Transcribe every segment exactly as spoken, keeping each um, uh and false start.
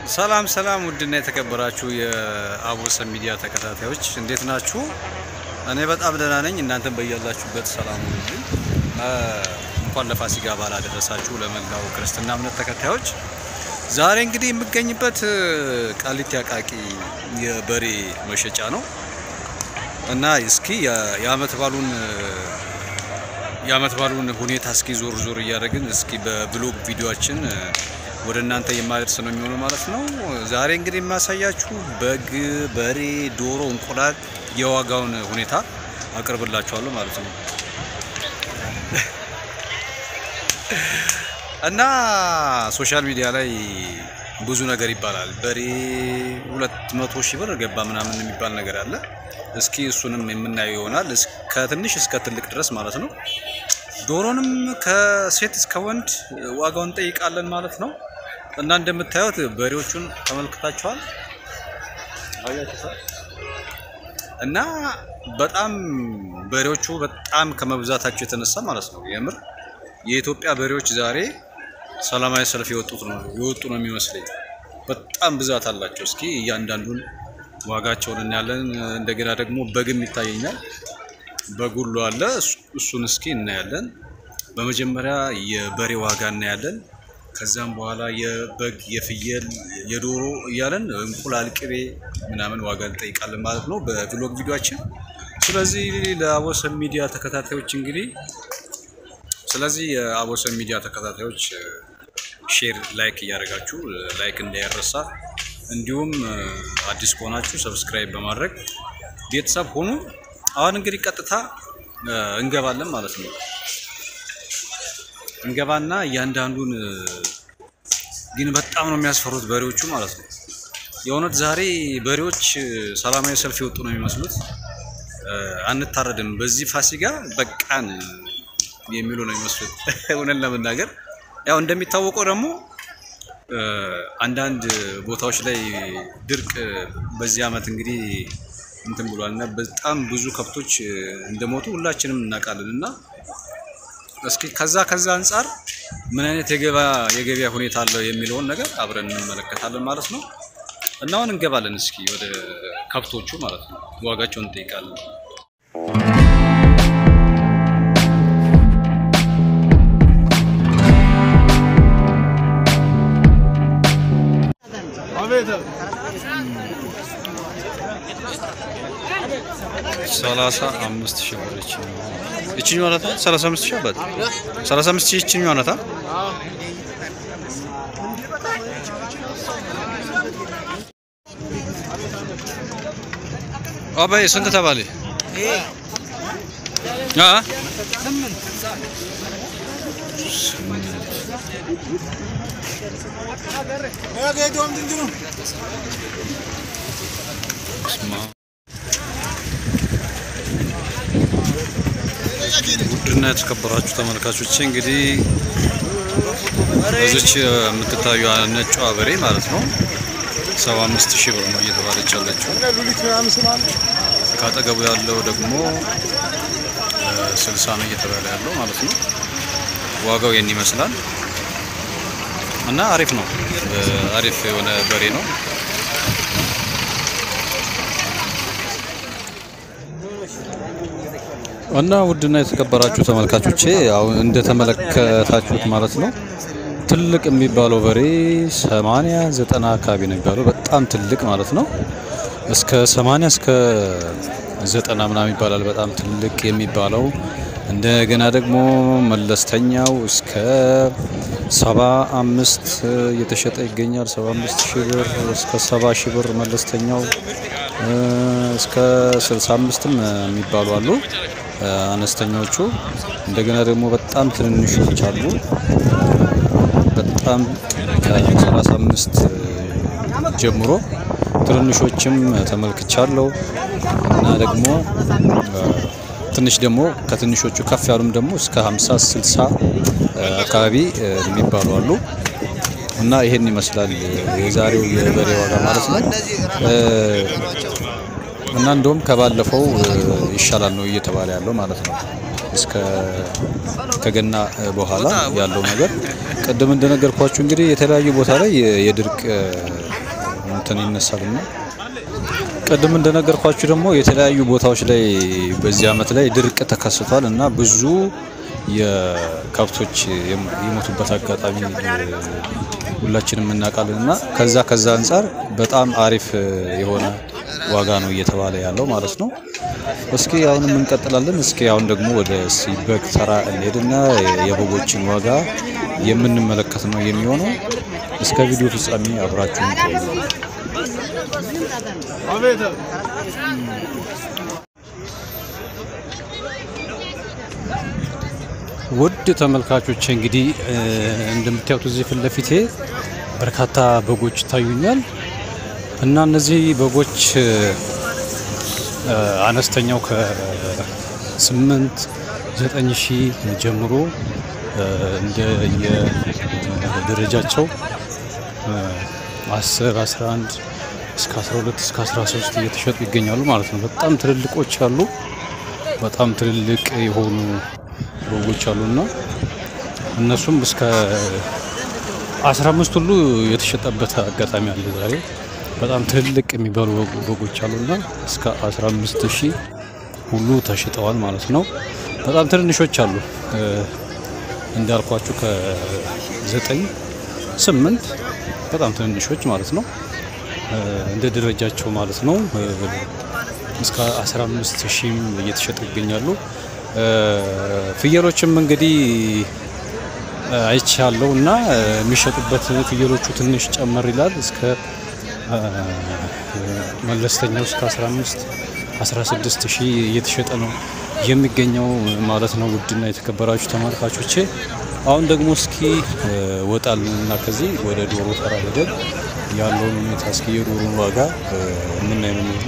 ሰላም ሰላም ውድና የተከበራችሁ የአቦሰን ሚዲያ ተከታታዮች እንዴት ናችሁ? እኔ በጣም ደህና ነኝ። እናንተም በያላችሁበት ሰላም ሁኑልኝ። እንኳን ለፋሲካ በዓል አደረሳችሁ ለመላው ክርስትና እምነት ተከታዮች። ዛሬ እንግዲህ የምገኝበት ቃሊቲ አቃቂ የበሬ መሸጫ ነው እና እስኪ የአመት ባሉን የአመት ባሉን ሁኔታ እስኪ ዞር ዞር እያደረግን እስኪ በብሎግ ቪዲዮአችን ወደ እናንተ የማደርስ ነው የሚሆነው ማለት ነው። ዛሬ እንግዲህ የማሳያችሁ በግ፣ በሬ፣ ዶሮ፣ እንቁላል የዋጋውን ሁኔታ አቀርብላችኋለሁ ማለት ነው እና ሶሻል ሚዲያ ላይ ብዙ ነገር ይባላል። በሬ ሁለት መቶ ሺህ ብር ገባ ምናምን የሚባል ነገር አለ። እስኪ እሱንም የምናየው ይሆናል እስከ ትንሽ እስከ ትልቅ ድረስ ማለት ነው። ዶሮንም ከሴት እስከ ወንድ ዋጋውን ጠይቃለን ማለት ነው። እና እንደምታዩት በሬዎቹን ተመልክታችኋል እና በጣም በሬዎቹ በጣም ከመብዛታቸው የተነሳ ማለት ነው የምር የኢትዮጵያ በሬዎች ዛሬ ሰላማዊ ሰልፍ የወጡት ነው የወጡ ነው የሚመስለኝ። በጣም ብዛት አላቸው። እስኪ እያንዳንዱን ዋጋቸውን እናያለን። እንደገና ደግሞ በግም ይታየኛል በጉሉ አለ እሱን እስኪ እናያለን። በመጀመሪያ የበሬ ዋጋ እናያለን። ከዛም በኋላ የበግ፣ የፍየል፣ የዶሮ እያለን እንቁላል፣ ቅቤ ምናምን ዋጋ እንጠይቃለን ማለት ነው በቭሎግ ቪዲዮአችን። ስለዚህ ለአቦሰን ሚዲያ ተከታታዮች እንግዲህ ስለዚህ የአቦሰን ሚዲያ ተከታታዮች ሼር ላይክ እያደረጋችሁ ላይክ እንዳይረሳ፣ እንዲሁም አዲስ ከሆናችሁ ሰብስክራይብ በማድረግ ቤተሰብ ሆኑ። አሁን እንግዲህ ቀጥታ እንገባለን ማለት ነው። እንገባና እያንዳንዱን ግን በጣም ነው የሚያስፈሩት በሬዎቹ ማለት ነው። የእውነት ዛሬ በሬዎች ሰላማዊ ሰልፍ የወጡ ነው የሚመስሉት። አንታረድም በዚህ ፋሲካ በቃን የሚሉ ነው የሚመስሉት እውነት ለመናገር። ያው እንደሚታወቀው ደግሞ አንዳንድ ቦታዎች ላይ ድርቅ በዚህ አመት እንግዲህ እንትን ብሏልና በጣም ብዙ ከብቶች እንደሞቱ ሁላችንም እናውቃለንና እስኪ ከዛ ከዛ አንፃር ምን አይነት የገበያ የገበያ ሁኔታ አለው የሚለውን ነገር አብረን እንመለከታለን ማለት ነው። እና አሁን እንገባለን እስኪ ወደ ከብቶቹ ማለት ነው ዋጋቸውን እንጠይቃለን። ሰላሳ አምስት ሺህ ብር እቺ እቺ ነው አላታ ሰላሳ አምስት ሺህ አባት ሰላሳ አምስት ሺህ እቺ ነው አላታ አባይ ስንት ተባለ? አ ውድና የተከበራችሁ ተመልካቾች እንግዲህ እዚች የምትታዩ ነጯ በሬ ማለት ነው ሰባ አምስት ሺህ ብር ነው እየተባለች ያለችው። ካጠገቡ ያለው ደግሞ ስልሳ ነው እየተባለ ያለው ማለት ነው። ዋጋው የኔ ይመስላል እና አሪፍ ነው አሪፍ የሆነ በሬ ነው። እና ውድና የተከበራችሁ ተመልካቾቼ ያው እንደተመለከታችሁት ማለት ነው ትልቅ የሚባለው በሬ ሰማንያ ዘጠና አካባቢ ነው የሚባለው በጣም ትልቅ ማለት ነው። እስከ ሰማንያ እስከ ዘጠና ምናምን ይባላል በጣም ትልቅ የሚባለው። እንደገና ደግሞ መለስተኛው እስከ ሰባ አምስት እየተሸጠ ይገኛል። ሰባ አምስት ሺህ ብር እስከ ሰባ ሺህ ብር መለስተኛው እስከ ስልሳ አምስትም የሚባሉ አሉ አነስተኞቹ። እንደገና ደግሞ በጣም ትንንሾች አሉ በጣም ከሰላሳ አምስት ጀምሮ ትንንሾችም ተመልክቻለሁ። እና ደግሞ ትንሽ ደግሞ ከትንሾቹ ከፍ ያሉም ደግሞ እስከ ሃምሳ ስልሳ አካባቢ የሚባሉ አሉ። እና ይሄን ይመስላል የዛሬው የበሬ ዋጋ ማለት ነው። እና እንደውም ከባለፈው ይሻላል ነው እየተባለ ያለው ማለት ነው። እስከ ከገና በኋላ ያለው ነገር ቀደም እንደነገርኳችሁ እንግዲህ የተለያዩ ቦታ ላይ የድርቅ እንትን ይነሳልና ቀደም እንደነገርኳችሁ ደግሞ የተለያዩ ቦታዎች ላይ በዚህ አመት ላይ ድርቅ ተከስቷል እና ብዙ የከብቶች የሞቱበት አጋጣሚ ሁላችንም እናውቃለንና ከዛ ከዛ አንፃር በጣም አሪፍ የሆነ ዋጋ ነው እየተባለ ያለው ማለት ነው። እስኪ አሁንም እንቀጥላለን። እስኪ አሁን ደግሞ ወደ ሲበግ ተራ እንሄድና የበጎችን ዋጋ የምንመለከት ነው የሚሆነው። እስከ ቪዲዮ ፍጻሜ አብራችሁን ቆዩ። ውድ ተመልካቾች እንግዲህ እንደምታዩት እዚህ ፊት ለፊቴ በርካታ በጎች ታዩኛል እና እነዚህ በጎች አነስተኛው ከስምንት ዘጠኝ ሺህ ጀምሮ እንደ የደረጃቸው አስር አስራ አንድ እስከ አስራ ሁለት እስከ አስራ ሶስት እየተሸጡ ይገኛሉ ማለት ነው። በጣም ትልልቆች አሉ። በጣም ትልልቅ የሆኑ በጎች አሉና እነሱም እስከ አስራ አምስት ሁሉ የተሸጠበት አጋጣሚ አለ ዛሬ። በጣም ትልልቅ የሚባሉ በጎች አሉና እስከ አስራ አምስት ሺህ ሁሉ ተሽጠዋል ማለት ነው። በጣም ትንንሾች አሉ እንዳልኳችሁ ከዘጠኝ ስምንት በጣም ትንንሾች ማለት ነው እንደ ደረጃቸው ማለት ነው እስከ አስራ አምስት ሺህ እየተሸጡ ይገኛሉ። ፍየሎችም እንግዲህ አይቻለው እና የሚሸጡበት ፍየሎቹ ትንሽ ጨመር ይላል እስከ መለስተኛው እስከ አስራ አምስት አስራ ስድስት ሺህ እየተሸጠ ነው የሚገኘው ማለት ነው። ውድና የተከበራችሁ ተመልካቾቼ አሁን ደግሞ እስኪ ወጣልና ከዚህ ወደ ዶሮ ተራ ሄደን ያለውን ሁኔታ እስኪ የዶሮን ዋጋ የምናየው ነው።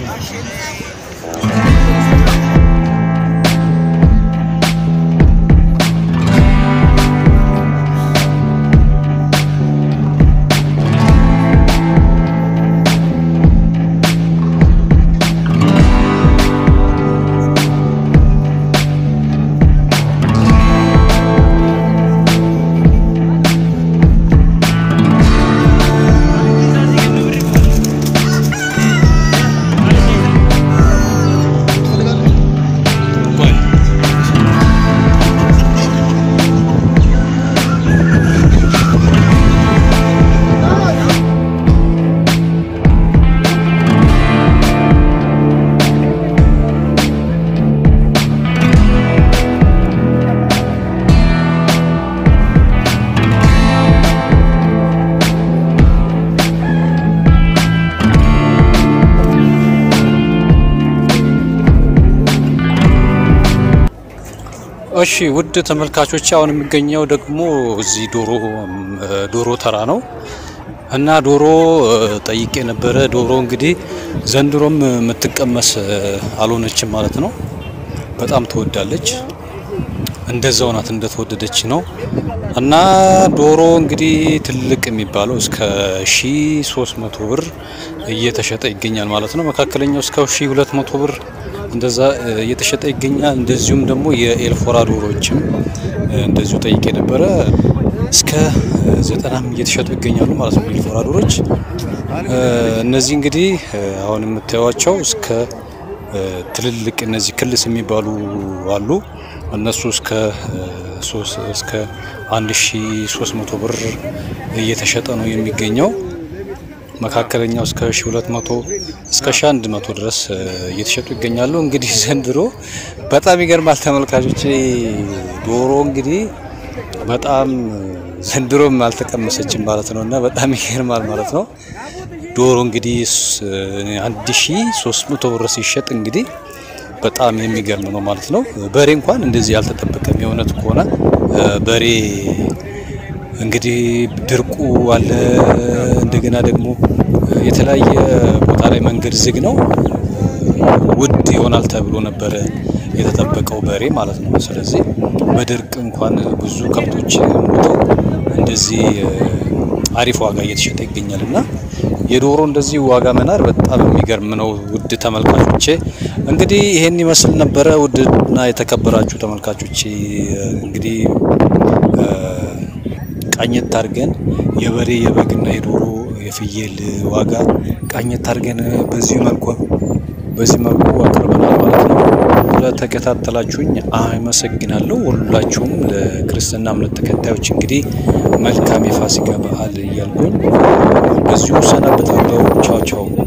እሺ ውድ ተመልካቾች አሁን የሚገኘው ደግሞ እዚህ ዶሮ ዶሮ ተራ ነው እና ዶሮ ጠይቄ ነበረ። ዶሮ እንግዲህ ዘንድሮም የምትቀመስ አልሆነችም ማለት ነው። በጣም ተወዳለች። እንደዛው ናት እንደተወደደች ነው እና ዶሮ እንግዲህ ትልቅ የሚባለው እስከ ሺህ ሶስት መቶ ብር እየተሸጠ ይገኛል ማለት ነው። መካከለኛው እስከ ሺህ ሁለት መቶ ብር እንደዛ እየተሸጠ ይገኛል። እንደዚሁም ደግሞ የኤልፎራ ዶሮዎችም እንደዚሁ ጠይቄ ነበረ እስከ ዘጠናም እየተሸጡ ይገኛሉ ማለት ነው ኤልፎራ ዶሮዎች። እነዚህ እንግዲህ አሁን የምታዩዋቸው እስከ ትልልቅ እነዚህ ክልስ የሚባሉ አሉ። እነሱ እስከ ሶስት እስከ አንድ ሺህ ሶስት መቶ ብር እየተሸጠ ነው የሚገኘው። መካከለኛው እስከ ሺህ ሁለት መቶ እስከ ሺህ አንድ መቶ ድረስ እየተሸጡ ይገኛሉ። እንግዲህ ዘንድሮ በጣም ይገርማል ተመልካቾች። ዶሮ እንግዲህ በጣም ዘንድሮም አልተቀመሰችም ማለት ነውና በጣም ይገርማል ማለት ነው። ዶሮ እንግዲህ አንድ ሺህ ሶስት መቶ ብር ሲሸጥ እንግዲህ በጣም የሚገርም ነው ማለት ነው። በሬ እንኳን እንደዚህ ያልተጠበቀም የሆነት ከሆነ በሬ እንግዲህ ድርቁ አለ። እንደገና ደግሞ የተለያየ ቦታ ላይ መንገድ ዝግ ነው። ውድ ይሆናል ተብሎ ነበር የተጠበቀው በሬ ማለት ነው። ስለዚህ በድርቅ እንኳን ብዙ ከብቶች ሞተው እንደዚህ አሪፍ ዋጋ እየተሸጠ ይገኛልና የዶሮ እንደዚህ ዋጋ መናር በጣም የሚገርም ነው። ውድ ተመልካቾቼ እንግዲህ ይሄን ይመስል ነበር። ውድና የተከበራችሁ ተመልካቾቼ እንግዲህ ቃኘት አድርገን የበሬ የበግና የዶሮ የፍየል ዋጋ ቃኘት አድርገን በዚህ መልኩ በዚህ መልኩ አቅርበናል ማለት ነው። ለተከታተላችሁኝ አመሰግናለሁ። ሁላችሁም ለክርስትና እምነት ተከታዮች እንግዲህ መልካም የፋሲካ በዓል እያልኩኝ በዚሁ ሰናበታለሁ። ቻው ቻው።